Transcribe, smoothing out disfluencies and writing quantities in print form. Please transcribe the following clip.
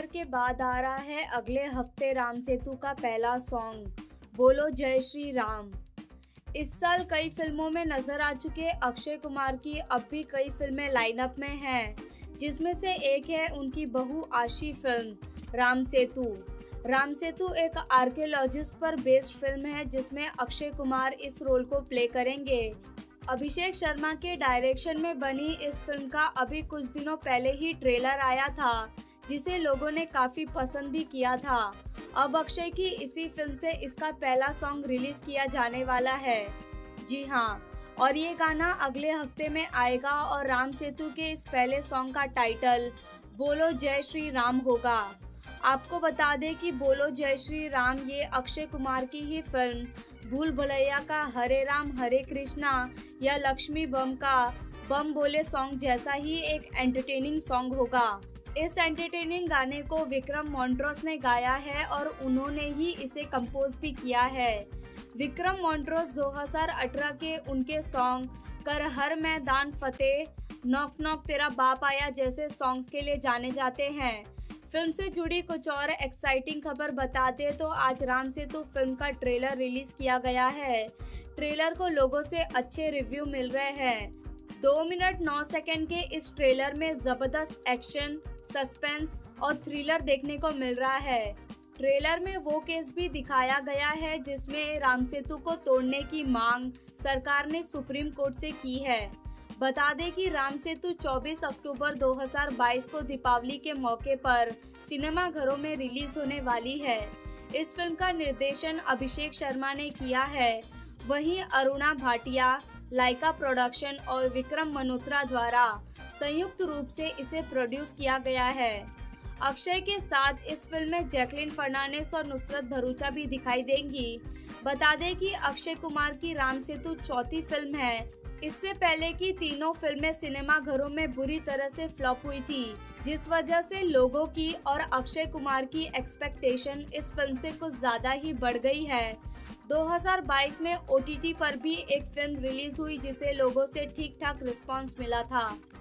के बाद आ रहा है अगले हफ्ते राम सेतु का पहला सॉन्ग बोलो जय श्री राम। इस साल कई फिल्मों में नजर आ चुके अक्षय कुमार की अब भी कई फिल्में लाइनअप में हैं, जिसमें से एक है उनकी बहुआशी फिल्म राम सेतु। राम सेतु एक आर्कियोलॉजिस्ट पर बेस्ड फिल्म है जिसमें अक्षय कुमार इस रोल को प्ले करेंगे। अभिषेक शर्मा के डायरेक्शन में बनी इस फिल्म का अभी कुछ दिनों पहले ही ट्रेलर आया था, जिसे लोगों ने काफी पसंद भी किया था। अब अक्षय की इसी फिल्म से इसका पहला सॉन्ग रिलीज किया जाने वाला है। जी हाँ, और ये गाना अगले हफ्ते में आएगा और राम सेतु के इस पहले सॉन्ग का टाइटल बोलो जय श्री राम होगा। आपको बता दें कि बोलो जय श्री राम ये अक्षय कुमार की ही फिल्म भूल भुलैया का हरे राम हरे कृष्णा या लक्ष्मी बम का बम बोले सॉन्ग जैसा ही एक एंटरटेनिंग सॉन्ग होगा। इस एंटरटेनिंग गाने को विक्रम मोंट्रोस ने गाया है और उन्होंने ही इसे कंपोज भी किया है। विक्रम मोंट्रोस 2018 के उनके सॉन्ग कर हर मैदान फतेह, नॉक नॉक तेरा बाप आया जैसे सॉन्ग्स के लिए जाने जाते हैं। फिल्म से जुड़ी कुछ और एक्साइटिंग खबर बता दे तो आज राम सेतु फिल्म का ट्रेलर रिलीज किया गया है। ट्रेलर को लोगों से अच्छे रिव्यू मिल रहे हैं। 2 मिनट 9 सेकंड के इस ट्रेलर में जबरदस्त एक्शन, सस्पेंस और थ्रिलर देखने को मिल रहा है। ट्रेलर में वो केस भी दिखाया गया है जिसमें राम सेतु को तोड़ने की मांग सरकार ने सुप्रीम कोर्ट से की है। बता दें कि राम सेतु 24 अक्टूबर 2022 को दीपावली के मौके पर सिनेमा घरों में रिलीज होने वाली है। इस फिल्म का निर्देशन अभिषेक शर्मा ने किया है। वहीं अरुणा भाटिया, लाइका प्रोडक्शन और विक्रम मल्होत्रा द्वारा संयुक्त रूप से इसे प्रोड्यूस किया गया है। अक्षय के साथ इस फिल्म में जैकलीन फर्नांडिस और नुसरत भरूचा भी दिखाई देंगी। बता दें कि अक्षय कुमार की राम सेतु चौथी फिल्म है। इससे पहले की तीनों फिल्में सिनेमा घरों में बुरी तरह से फ्लॉप हुई थी, जिस वजह से लोगों की और अक्षय कुमार की एक्सपेक्टेशन इस फिल्म से कुछ ज्यादा ही बढ़ गई है। 2022 में OTT पर भी एक फिल्म रिलीज हुई जिसे लोगों से ठीक ठाक रिस्पांस मिला था।